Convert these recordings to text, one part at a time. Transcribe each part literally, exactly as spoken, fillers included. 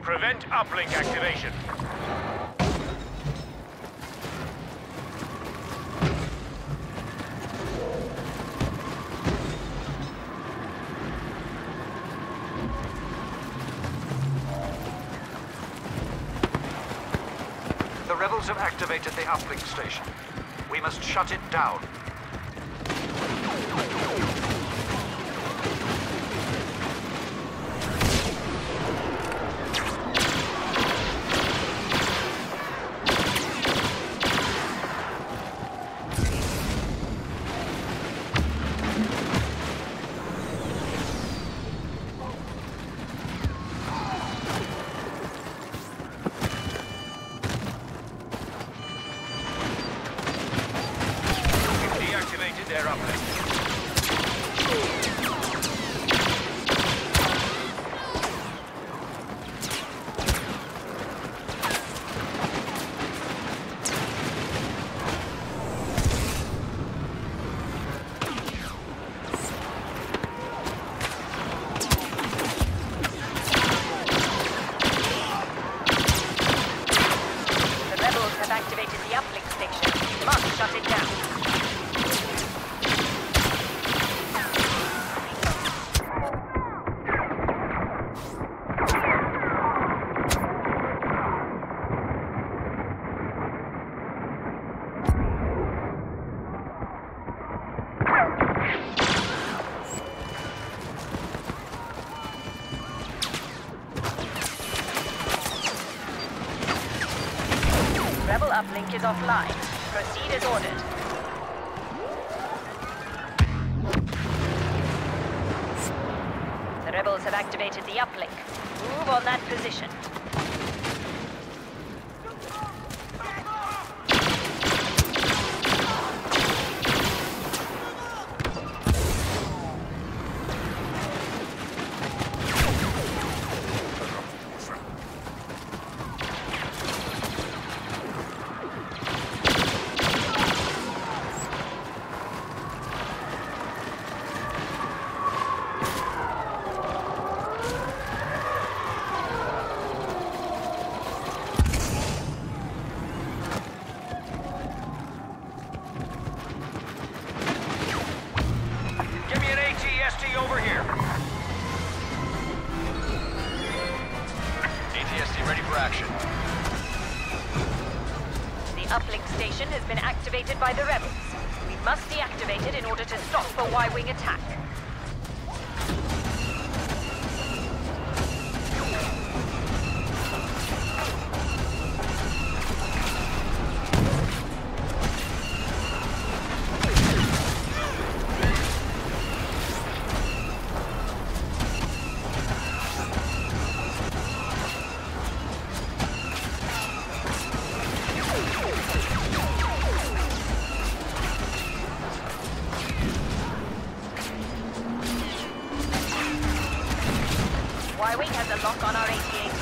Prevent uplink activation. The rebels have activated the uplink station. We must shut it down. Their uplink. The rebels have activated the uplink station. You must shut it down. Rebel uplink is offline. Proceed as ordered. The rebels have activated the uplink. Move on that position. Over here. A T S T ready for action. The uplink station has been activated by the rebels. We must deactivate it in order to stop a Y-wing attack. Y-wing has a lock on our A T A T.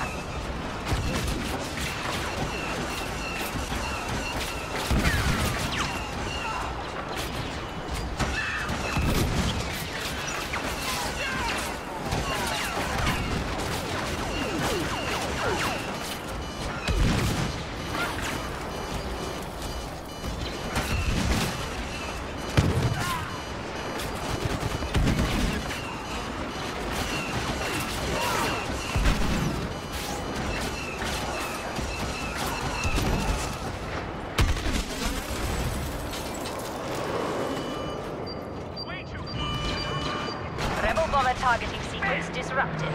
Rebel bomber targeting sequence disrupted.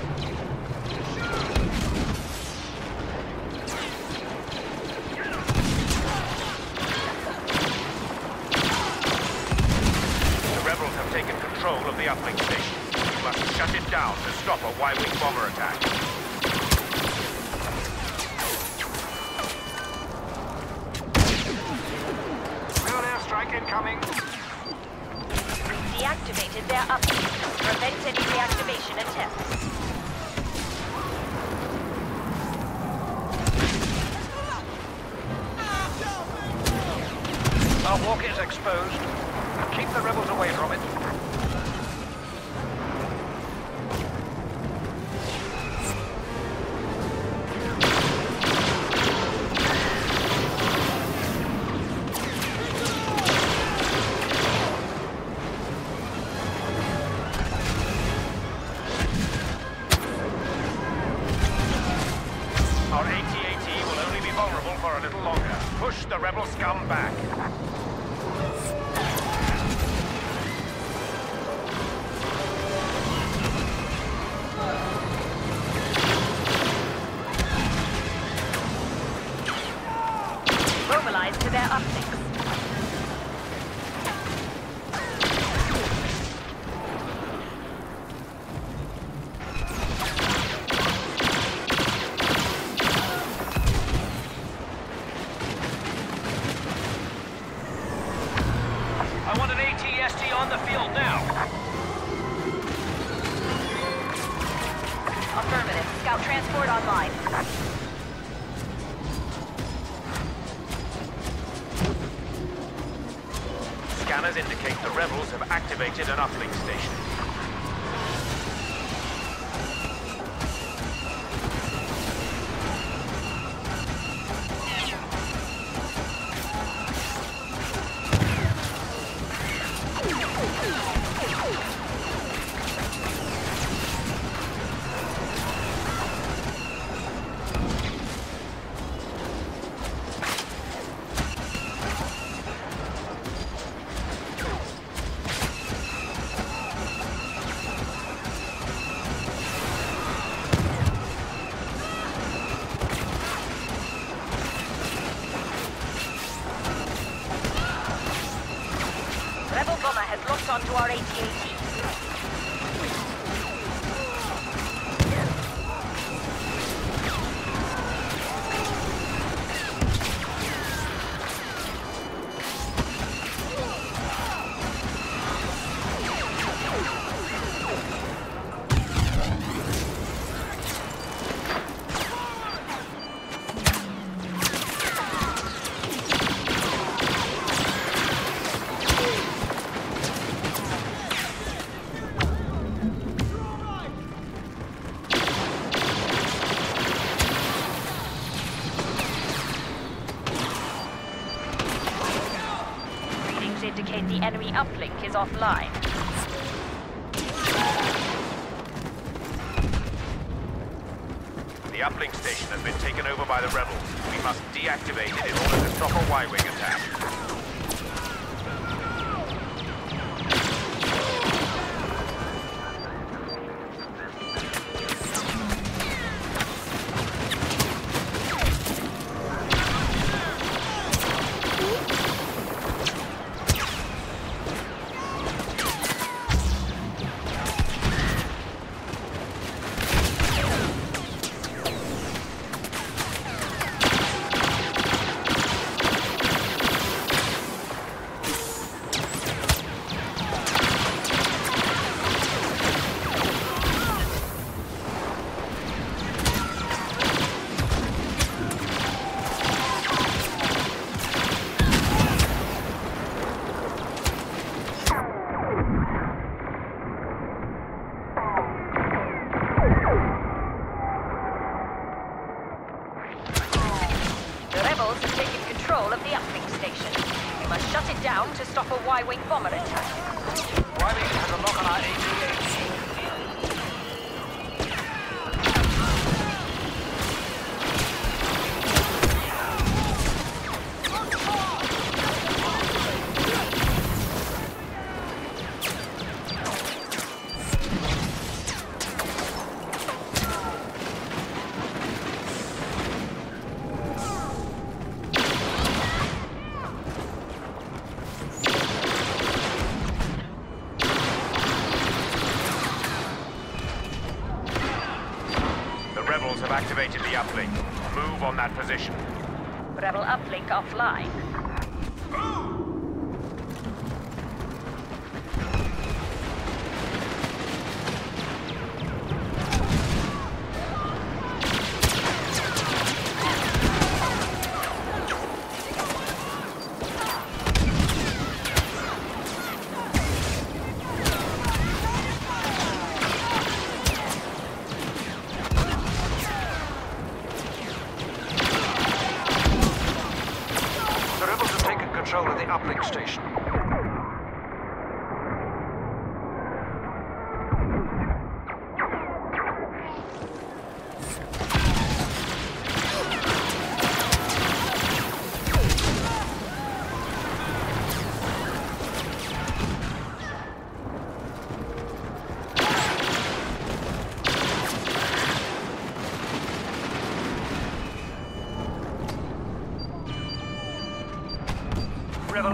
The rebels have taken control of the uplink station. We must shut it down to stop a Y-wing bomber attack. Real airstrike incoming. Deactivated their uplink. Prevent any reactivation attempts. Our walk is exposed. Keep the rebels away from it. Push the rebel scum back. Mobilize to their uplinks. I want an A T S T on the field now. Affirmative. Scout transport online. Scanners indicate the rebels have activated an uplink station. Rebel bomber has locked onto our A T A T. Indicate the enemy uplink is offline. The uplink station has been taken over by the rebels. We must deactivate it in order to stop a Y-wing attack. Of the uplink station. We must shut it down to stop a Y-wing bomber attack. Y-wing has a lock on our A T A T. Rebels have activated the uplink. Move on that position. Rebel uplink offline. Control of the uplink station.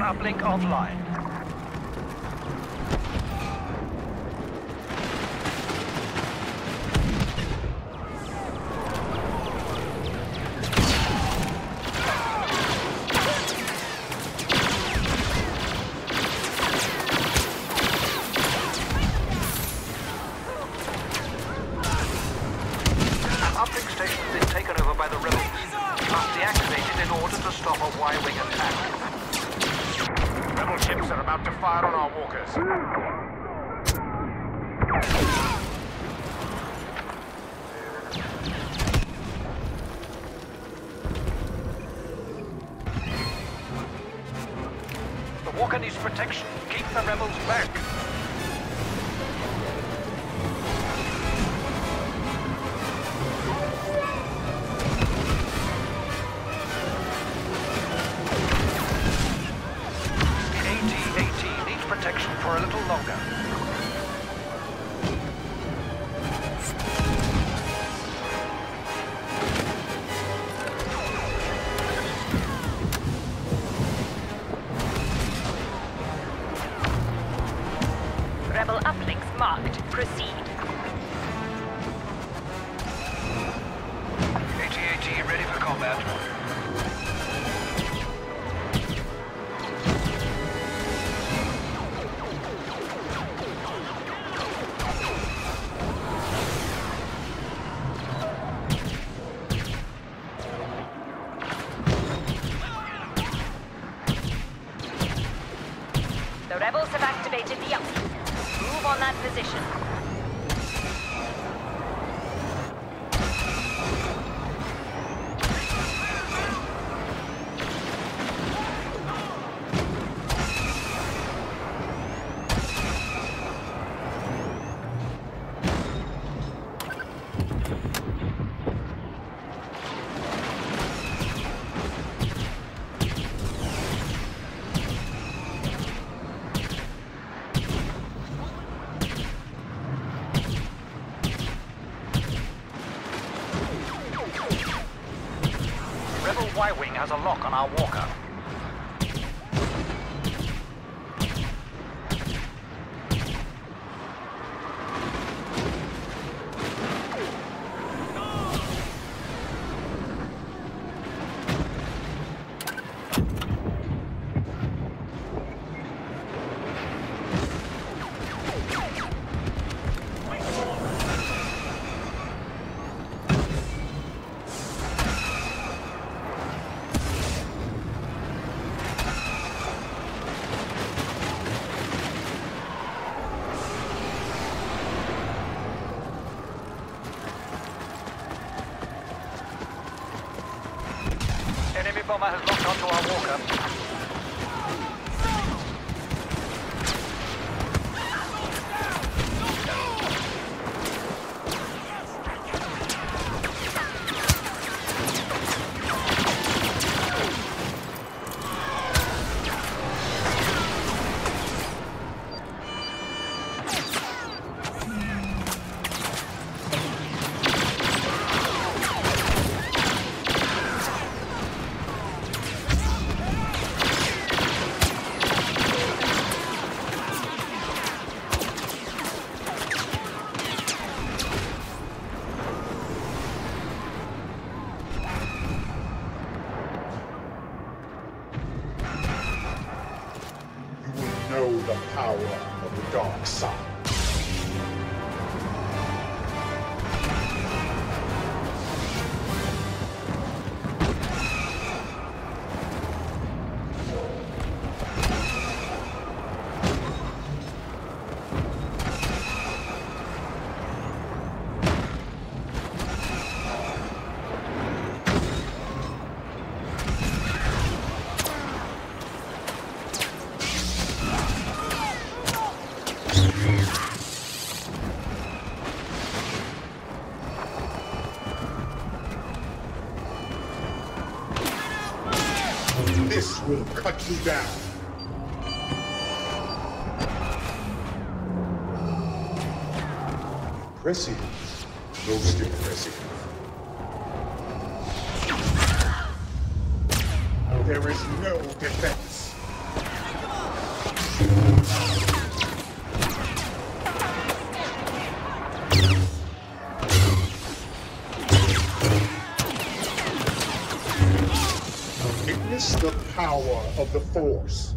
uplink online. Uplink station has been taken over by the rebels. Must deactivate it in order to stop a Y-wing attack. Rebel ships are about to fire on our walkers. The walker needs protection. Keep the rebels back. Protection for a little longer. Rebel uplinks marked. Proceed. AT AT ready for combat. The rebels have activated the uplink. Move on that position. Rebel Y-wing has a lock on our walker. Enemy bomber has locked onto our walker. Know the power of the dark side. This will cut you down. Impressive. Most impressive. There is no defense. power of the Force.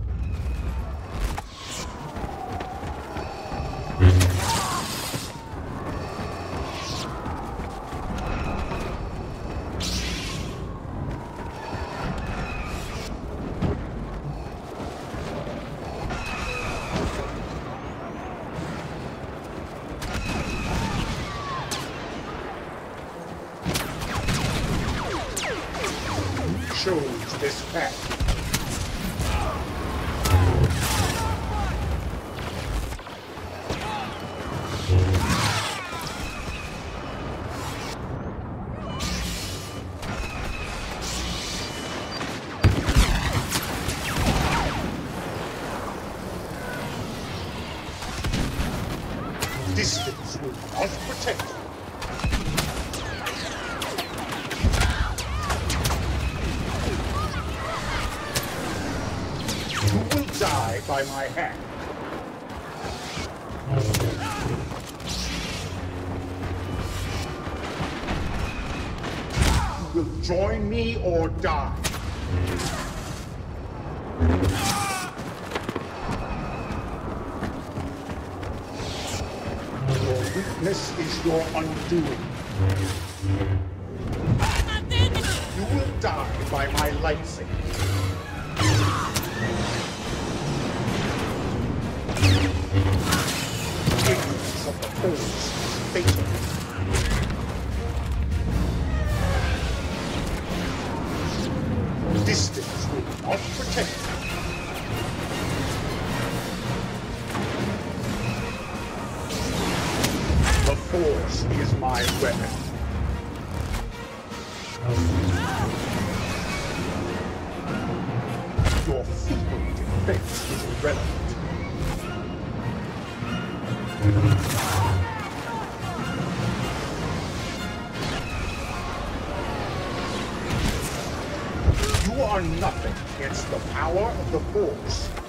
Chose this path. Distance will not protect you. You will die by my hand. You will join me or die. Your weakness is your undoing. You will die by my lightsaber. Ignorance of the Force is fatal. Distance will not protect you. The Force is my weapon. Your feeble defense is irrelevant. You are nothing against the power of the Force.